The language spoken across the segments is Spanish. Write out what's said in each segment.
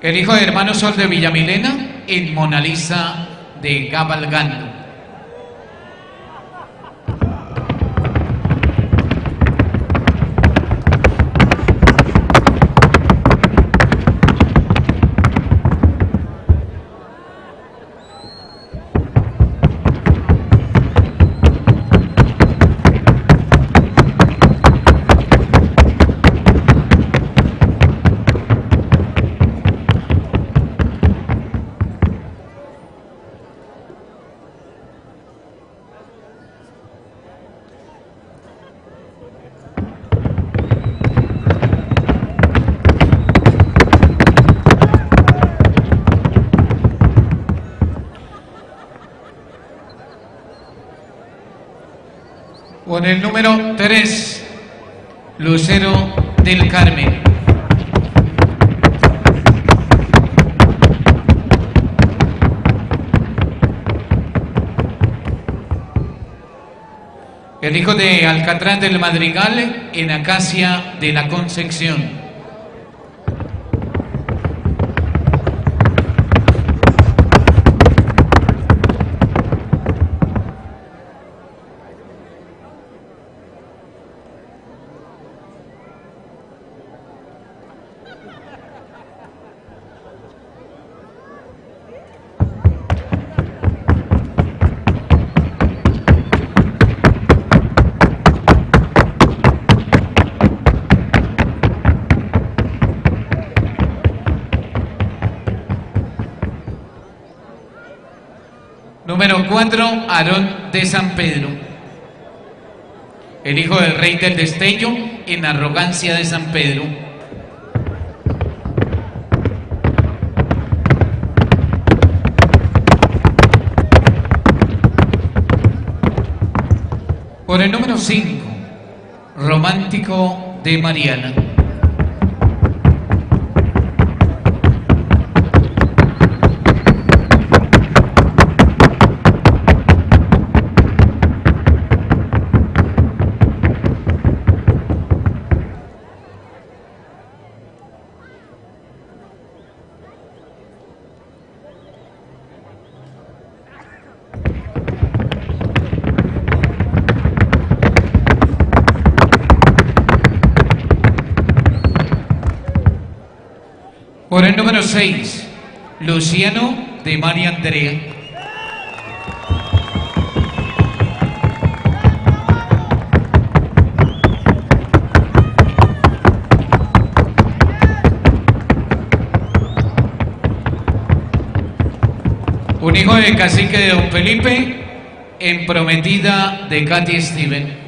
El hijo de Hermano Sol de Villamilena en Mona Lisa de Cabalgando. Con el número 3, Lucero del Carmen. El hijo de Alcatraz del Madrigal en Acacia de la Concepción. Número 4, Aarón de San Pedro. El hijo del rey del destello en Arrogancia de San Pedro. Por el número 5, Romántico de Mariana. Por el número 6, Luciano de María Andrea. Un hijo de Cacique de Don Felipe en Prometida de Katy Steven.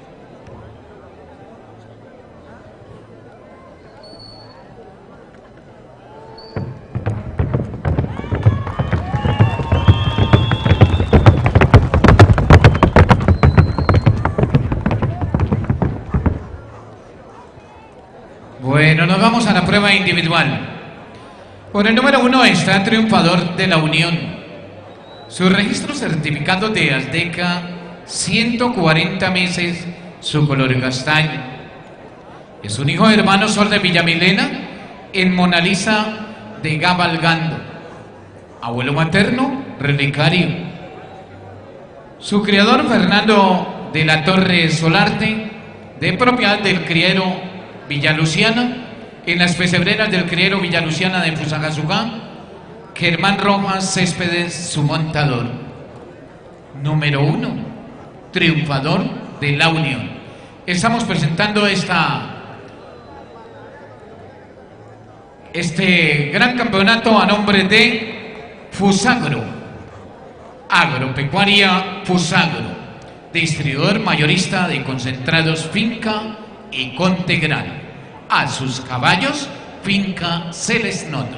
Bueno, nos vamos a la prueba individual. Por el número 1 está Triunfador de la Unión. Su registro certificado de Azteca, 140 meses, su color castaño. Es un hijo de Hermano Sol de Villamilena en Mona Lisa de Cabalgando. Abuelo materno, relicario. Su criador, Fernando de la Torre Solarte, de propiedad del criero Villaluciana, en las pesebreras del criero Villaluciana de Fusagasugá, Germán Rojas Céspedes, su montador. Número 1, Triunfador de la Unión. Estamos presentando este gran campeonato a nombre de Fusagro, Agropecuaria Fusagro, distribuidor mayorista de concentrados Finca y Contegral. A sus caballos, Finca se les nota.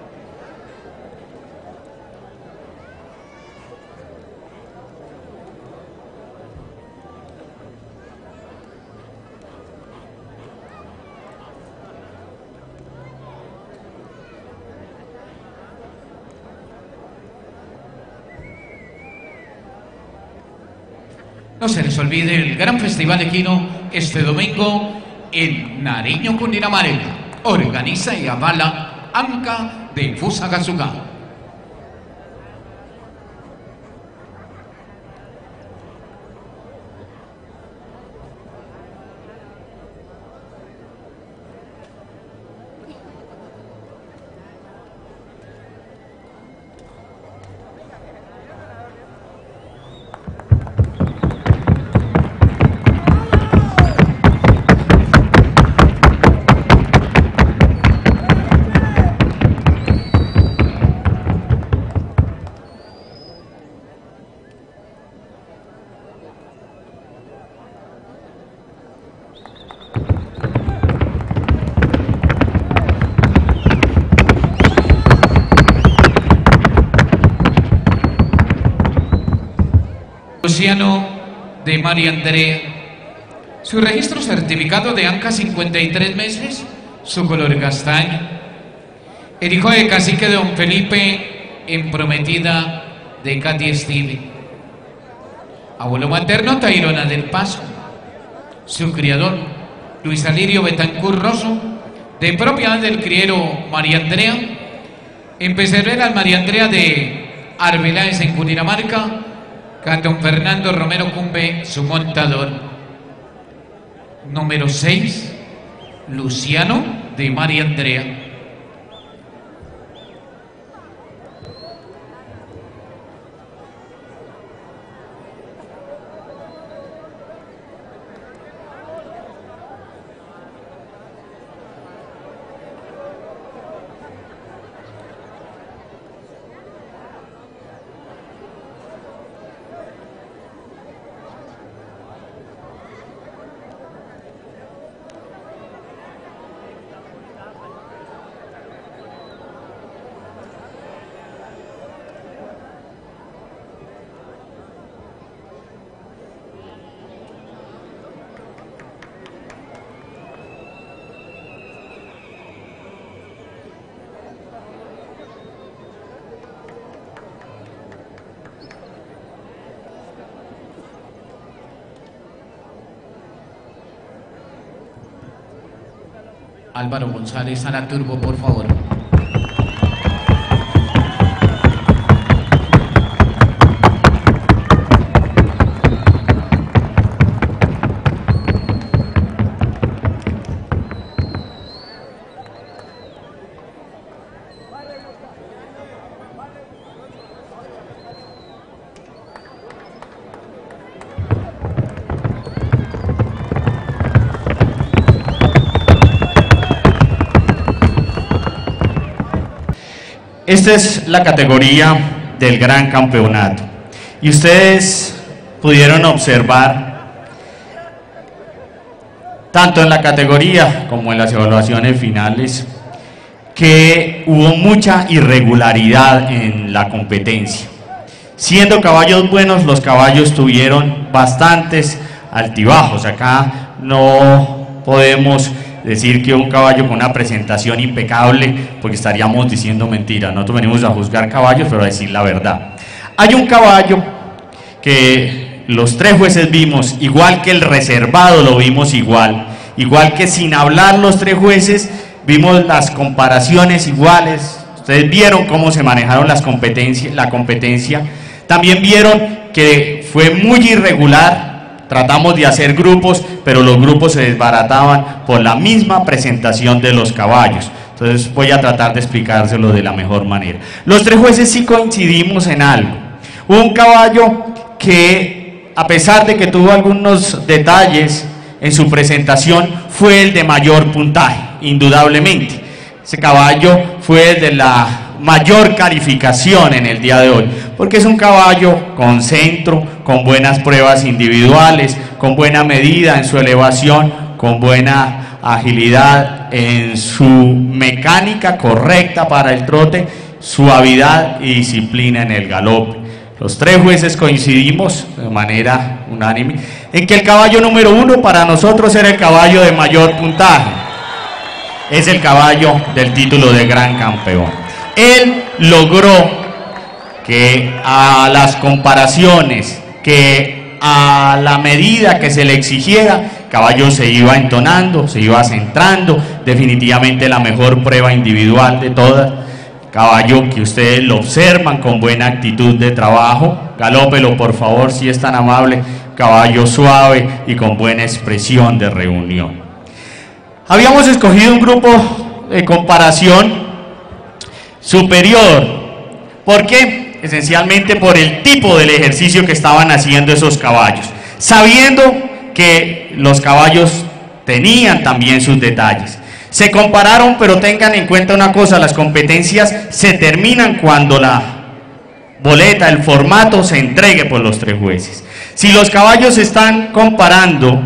No se les olvide el gran festival equino este domingo en Nariño, Cundinamarca. Organiza y avala AMCA de Fusagasugá. Luciano de María Andrea, su registro certificado de ANCA 53 meses, su color castaño. El hijo de cacique Don Felipe en prometida de Katy Steve. Abuelo materno Tayrona del Paso. Su criador Luis Alirio Betancur Rosso, de propiedad del criero María Andrea, en Pecerreras María Andrea de Arbeláez en Cundinamarca, con Don Fernando Romero Cumbe, su montador. Número 6, Luciano de María Andrea. Álvaro González a la turbo, por favor. Esta es la categoría del gran campeonato y ustedes pudieron observar tanto en la categoría como en las evaluaciones finales que hubo mucha irregularidad en la competencia. Siendo caballos buenos, los caballos tuvieron bastantes altibajos. Acá no podemos decir que un caballo con una presentación impecable, porque estaríamos diciendo mentiras. Nosotros venimos a juzgar caballos, pero a decir la verdad. Hay un caballo que los tres jueces vimos, igual que el reservado lo vimos igual que sin hablar los tres jueces, vimos las comparaciones iguales. Ustedes vieron cómo se manejaron la competencia. También vieron que fue muy irregular. Tratamos de hacer grupos, pero los grupos se desbarataban por la misma presentación de los caballos. Entonces voy a tratar de explicárselo de la mejor manera. Los tres jueces sí coincidimos en algo. Hubo un caballo que, a pesar de que tuvo algunos detalles en su presentación, fue el de mayor puntaje, indudablemente. Ese caballo fue el de la mayor calificación en el día de hoy, porque es un caballo con centro, con buenas pruebas individuales, con buena medida en su elevación, con buena agilidad en su mecánica correcta para el trote, suavidad y disciplina en el galope. Los tres jueces coincidimos de manera unánime en que el caballo número 1 para nosotros era el caballo de mayor puntaje. Es el caballo del título de gran campeón. Él logró que a las comparaciones, que a la medida que se le exigiera, el caballo se iba entonando, se iba centrando, definitivamente la mejor prueba individual de todas. El caballo que ustedes lo observan con buena actitud de trabajo. Galópelo, por favor, si es tan amable. Caballo suave y con buena expresión de reunión. Habíamos escogido un grupo de comparación superior. ¿Por qué? Esencialmente por el tipo del ejercicio que estaban haciendo esos caballos, sabiendo que los caballos tenían también sus detalles. Se compararon, pero tengan en cuenta una cosa: las competencias se terminan cuando la boleta, el formato se entregue por los 3 jueces. Si los caballos se están comparando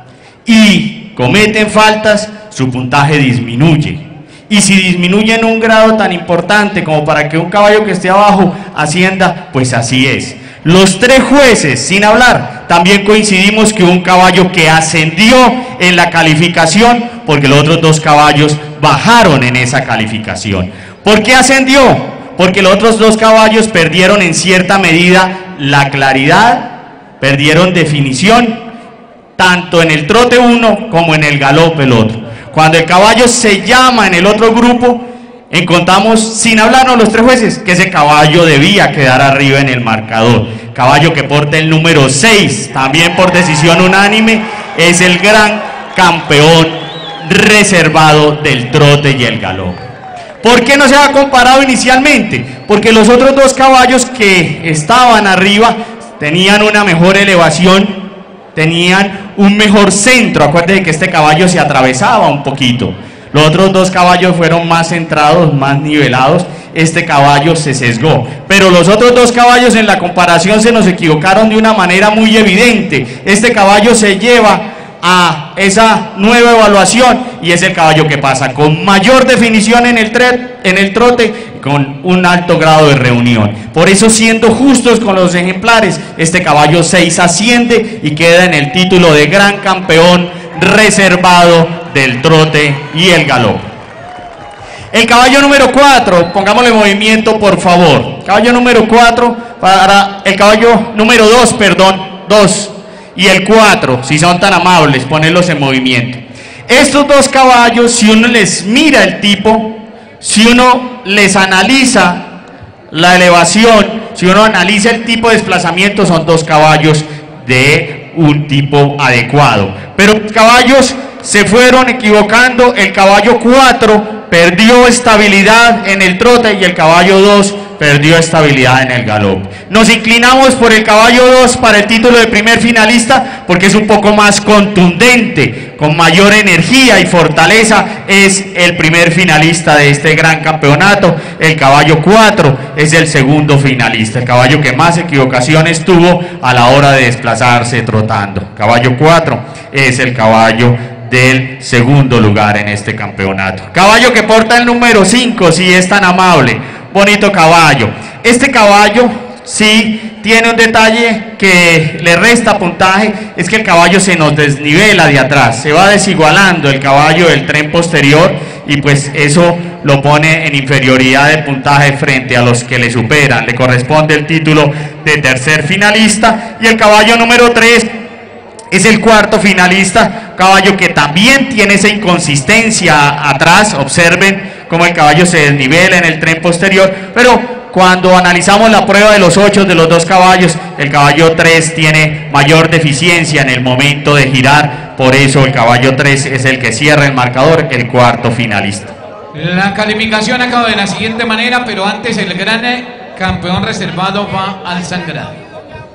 y cometen faltas, su puntaje disminuye. Y si disminuye en un grado tan importante como para que un caballo que esté abajo ascienda, pues así es. Los 3 jueces, sin hablar, también coincidimos que un caballo que ascendió en la calificación, porque los otros 2 caballos bajaron en esa calificación. ¿Por qué ascendió? Porque los otros 2 caballos perdieron en cierta medida la claridad, perdieron definición, tanto en el trote uno como en el galope el otro. Cuando el caballo se llama en el otro grupo, encontramos, sin hablarnos los 3 jueces, que ese caballo debía quedar arriba en el marcador. Caballo que porta el número 6, también por decisión unánime, es el gran campeón reservado del trote y el galope. ¿Por qué no se ha comparado inicialmente? Porque los otros 2 caballos que estaban arriba tenían una mejor elevación, tenían un mejor centro. Acuérdense que este caballo se atravesaba un poquito. Los otros 2 caballos fueron más centrados, más nivelados. Este caballo se sesgó. Pero los otros 2 caballos en la comparación se nos equivocaron de una manera muy evidente. Este caballo se lleva a esa nueva evaluación y es el caballo que pasa con mayor definición en el trote, con un alto grado de reunión. Por eso, siendo justos con los ejemplares, este caballo 6 asciende y queda en el título de gran campeón reservado del trote y el galope. El caballo número 4, pongámosle movimiento por favor. Caballo número 4 para el caballo número 2, perdón, 2 y el 4, si son tan amables, ponerlos en movimiento. Estos 2 caballos, si uno les mira el tipo, si uno les analiza la elevación, si uno analiza el tipo de desplazamiento, son 2 caballos de un tipo adecuado. Pero los caballos se fueron equivocando. El caballo 4 perdió estabilidad en el trote y el caballo 2 perdió estabilidad en el galope. Nos inclinamos por el caballo 2 para el título de primer finalista porque es un poco más contundente, con mayor energía y fortaleza. Es el primer finalista de este gran campeonato. El caballo 4 es el segundo finalista, el caballo que más equivocaciones tuvo a la hora de desplazarse trotando. Caballo 4 es el caballo del segundo lugar en este campeonato. Caballo que porta el número 5, si es tan amable. Bonito caballo. Este caballo sí tiene un detalle que le resta puntaje, es que el caballo se nos desnivela de atrás, se va desigualando el caballo del tren posterior y pues eso lo pone en inferioridad de puntaje frente a los que le superan. Le corresponde el título de tercer finalista y el caballo número 3 es el cuarto finalista, caballo que también tiene esa inconsistencia atrás. Observen cómo el caballo se desnivela en el tren posterior, pero cuando analizamos la prueba de los 8 de los 2 caballos, el caballo 3 tiene mayor deficiencia en el momento de girar, por eso el caballo 3 es el que cierra el marcador, el cuarto finalista. La calificación acaba de la siguiente manera, pero antes el gran campeón reservado va al sangrado.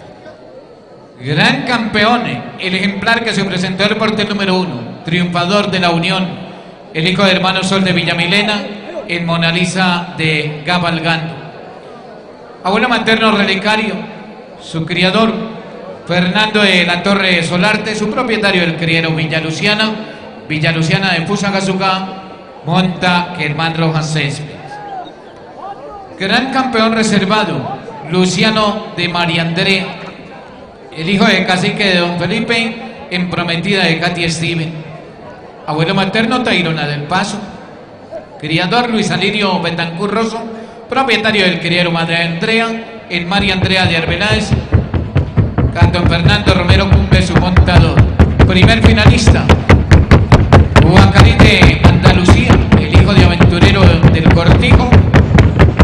Gran campeón, el ejemplar que se presentó el portero número 1, triunfador de la Unión, el hijo de hermano Sol de Villamilena, en Mona Lisa de Gabalgando. Abuelo materno relicario, su criador, Fernando de la Torre Solarte, su propietario el criero Villaluciana de Fusagasugá, monta Germán Rojas Céspedes. Gran campeón reservado, Luciano de María Andrea, el hijo de cacique de Don Felipe, en prometida de Katy Steven. Abuelo materno, Tayrona del Paso. Criador, Luis Alirio Betancur Rosso, propietario del criero Madre Andrea, en María Andrea de Arbeláez. Don Fernando Romero Cumbe, su montador. Primer finalista, Huacarí de Andalucía, el hijo de aventurero del Cortijo,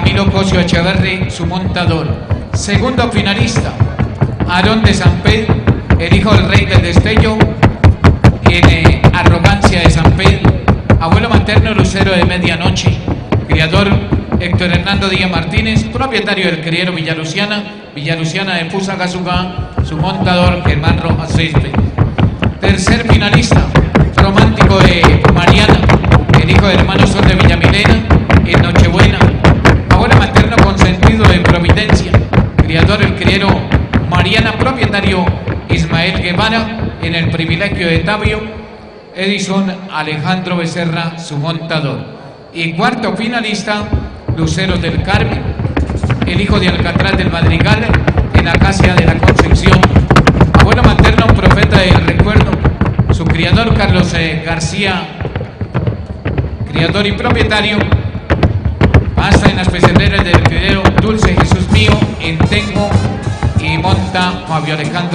Camilo Cosio Echeverri, su montador. Segundo finalista, Aarón de San Pedro, el hijo del rey del destello, en Arrogancia de San Pedro. Abuelo materno, Lucero de Medianoche. Criador, Héctor Hernando Díaz Martínez, propietario del criero Villaluciana de Fusagasugá, su montador, Germán Rojas Césped. Tercer finalista, Romántico de Mariana, el hijo del hermano Sol de Villamilena, en Nochebuena. Abuelo materno consentido de Providencia. Criador, el criero Mariana, propietario Ismael Guevara, en el privilegio de Tabio. Edison Alejandro Becerra, su montador. Y cuarto finalista, Luceros del Carmen, el hijo de Alcatraz del Madrigal, en Acacia de la Concepción. Abuelo materno, profeta del recuerdo. Su criador, Carlos García, criador y propietario. Pasa en las pecerreras del criadero Dulce Jesús Mío, en Tengo, y monta Fabio Alejandro.